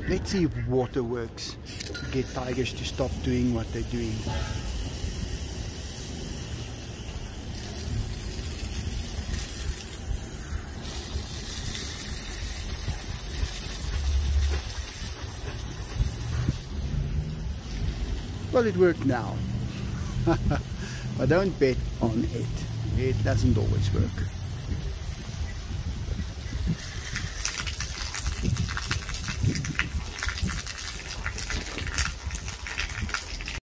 Let's see if water works to get tigers to stop doing what they're doing. Well, it worked now. But don't bet on it. It doesn't always work.